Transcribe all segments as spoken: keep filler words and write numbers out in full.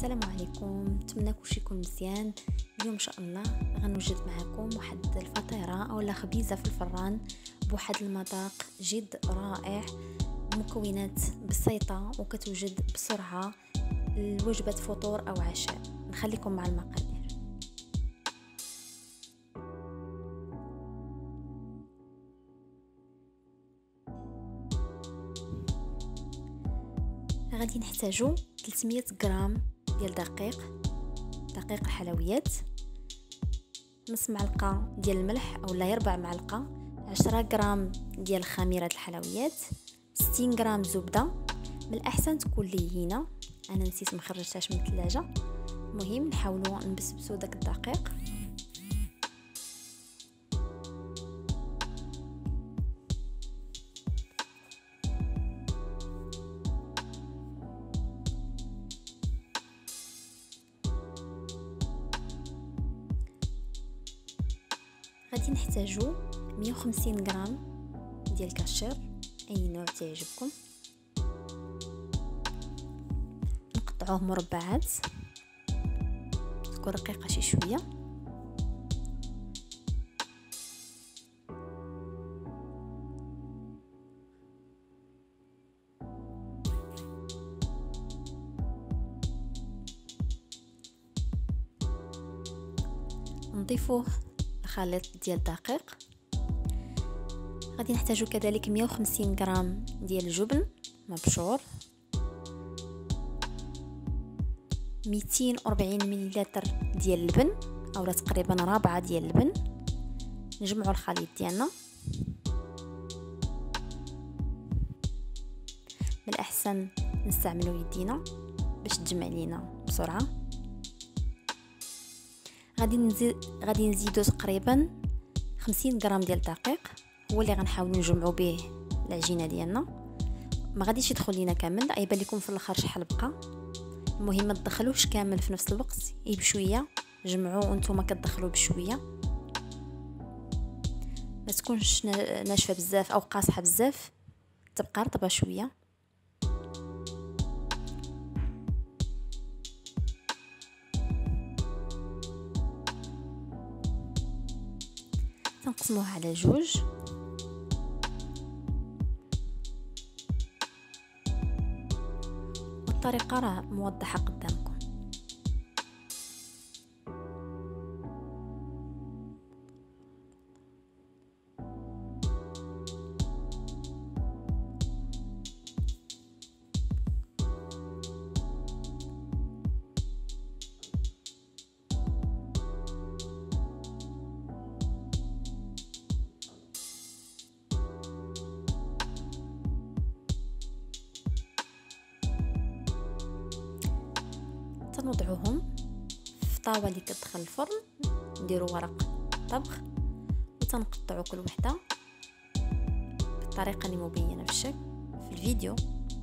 السلام عليكم، نتمنى كلشي يكون مزيان. اليوم ان شاء الله غنوجد معكم واحد الفطيره اولا خبيزه في الفران بواحد المذاق جد رائع، مكونات بسيطه وكتوجد بسرعه لوجبه فطور او عشاء. نخليكم مع المقادير. غادي نحتاجو ثلاثمية غرام ديال دقيق دقيق الحلويات، نص معلقه ديال الملح اولا ربع معلقه، عشرة غرام ديال خميره الحلويات، ستين غرام زبده. من الاحسن تكون لينه، انا نسيت مخرجتهاش من الثلاجه. المهم نحاولوا نبسبسوا داك الدقيق. غادي نحتاجو مية وخمسين غرام ديال الكاشير، اي نوع تعجبكم. نقطعوه مربعات تكون رقيقه شي شويه. نضيفوه خليط ديال الدقيق. غادي نحتاجو كذلك مية وخمسين غرام ديال الجبن مبشور، مئتين وأربعين مليلتر ديال اللبن اولا تقريبا رابعه ديال اللبن. نجمعوا الخليط ديالنا. من الاحسن نستعملوا يدينا باش تجمع لينا بسرعه. غادي نزيد غادي نزيدو تقريبا خمسين غرام ديال الدقيق، هو اللي غنحاولوا نجمعوا به العجينه ديالنا. ما غاديش يدخل لينا كامل، يبان لكم في الاخر شحال بقى. المهم ما تدخلوش كامل في نفس الوقت، غير بشويه جمعوا وانتم كتدخلوا بشويه، ما تكونش ناشفه بزاف او قاصحه بزاف، تبقى رطبه شويه. تنقسموها على جوج. والطريقه راه موضحه قدامكم. تنوضعوهم في طاوه اللي كتدخل الفرن، نديروا ورق طبخ وتنقطعوا كل وحده بالطريقه اللي مبينه في الشكل في الفيديو.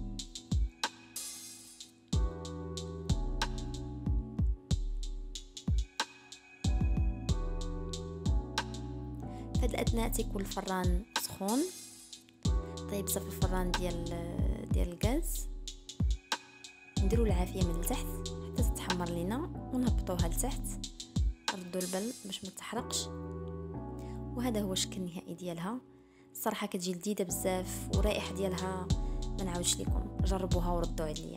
في هذه الاثناء تيكون الفران سخون، طيب صافي الفران ديال ديال الغاز. نديروا العافيه من التحت حتى تتحمر لينا ونهبطوها لتحت، ردوا البل باش ما تحرقش. وهذا هو الشكل النهائي ديالها. الصراحه كتجي لذيذه بزاف والرائحه ديالها ما نعاودش لكم، جربوها وردوا عليا.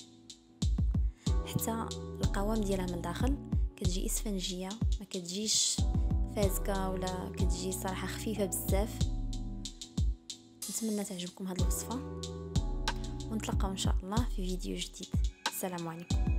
حتى القوام ديالها من الداخل كتجي اسفنجيه، ما كتجيش فازكه ولا كتجي صراحه خفيفه بزاف. نتمنى تعجبكم هذه الوصفه، ونتلاقاو ان شاء الله في فيديو جديد. السلام عليكم.